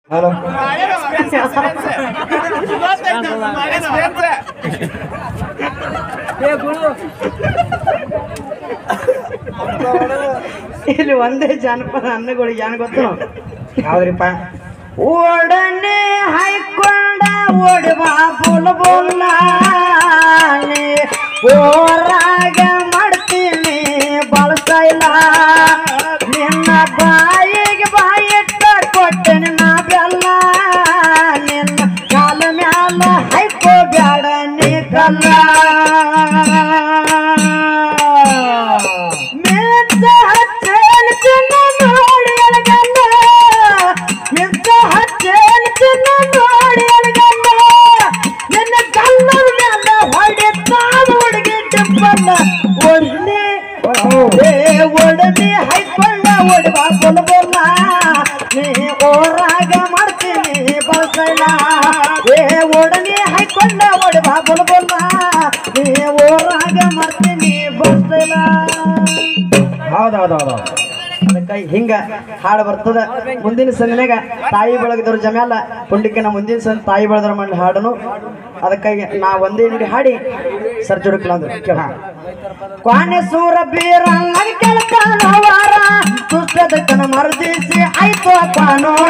hello ಇಲ್ಲಿ ಒಂದೇ ಜಾನಪದ ಅನ್ನಗಳಿಗೆ ಏನ್ ಗೊತ್ತು ಯಾವ್ದ್ರಿಪ್ಪ ಓಡನೆ ಹಾಯ್ಕೊಂಡ ಓಡುವ ಬುಲ್ ಬುಲ್ಲ ಓರಾಗ ಮಾಡ್ತೀನಿ ಬಳಸೈಲ ನಿನ್ನ ಬಾಯಿಗೆ ಬಾಯಿಟ್ಟ ಕೊಟ್ಟೆನೆ ನಾ ಬೆಲ್ಲ ನಿನ್ನ ಕಾಲ ಮ್ಯಾಲ ಹಾಯ್ಕೋ ಬ್ಯಾಡ ನೀ ಕಲ್ಲ ಓಡನೆ ಹಾಯ್ಕೊಂಡ ಓಡುವ ಬುಲ್ ಬುಲ್ಲ ನೀ ಓರಾಗ ಮಾಡ್ತೀನಿ ಬಳಸೈಲ ಓಡನೆ ಹಾಯ್ಕೊಂಡ ಓಡುವ ಬುಲ್ ಬುಲ್ಲ ನೀ ಓರಾಗ ಮಾಡ್ತೀನಿ ಬಳಸೈಲ ಹೌದೌದೌದು ಅದಕ್ಕೆ ಹಿಂಗ ಹಾಡು ಬರ್ತದ ಮುಂದಿನ ಸಂದಿನಾಗ ತಾಯಿ ಬೆಳಗಿದವ್ರ ಜಮ್ಯಾಲ ಪುಂಡಿಕನ ಮುಂದಿನ ಸಂದ ತಾಯಿ ಬೆಳೆದವ್ರ ಮಾಡಿ ಹಾಡನು ಅದಕ್ಕಾಗಿ ನಾ ಒಂದೇ ನುಡಿ ಹಾಡಿ ಸರ್ಜುಡುಕ್ಲ ಕೇಳ ಕ್ವಾನೆ ಸೂರ ಬೀರ ಕೇಳ್ತಾನವಾರ ದುಷ್ಟದಕ್ಕನ ಮರದಿಸಿ ಆಯ್ತು ಅಪ್ಪನೋರ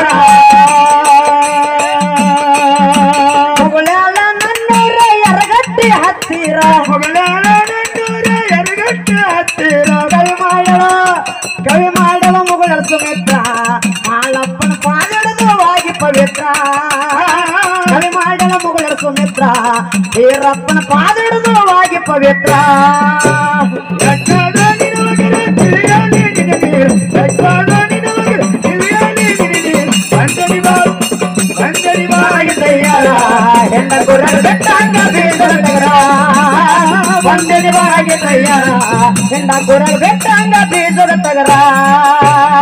ಹೊಗಳಾಳ ನನ್ನೂರ ಎರಗಟ್ಟಿ ಹತ್ತಿರ ಹೊಗಳಾಳ ನನ್ನೂರ ಎರಗಟ್ಟಿ ಹತ್ತಿರ ಕವಿ ಮಾಡವ ಮುಗಳ ಸುಮಿತ್ರ ಮಾಳಪ್ಪನ ಪಾದಡದವಾಗಿ ಪವಿತ್ರ ಕವಿ ಮಾಡಲ ಮುಗಳ ಸುಮಿತ್ರ ವೀರಪ್ಪನ ಪಾದಡದವಾಗಿ ಪವಿತ್ರ ಹೆಣ್ಣ ಗುರ ಬೆಟ್ಟಂಗ ಬೀದರ ನಗರ ಒಂದನೇ ಬಾಗಿ ತಯ್ಯಾರ ಹೆಣ್ಣ ಗುರ ಬೆಟ್ಟಂಗ ಬೀದರ ತಗರ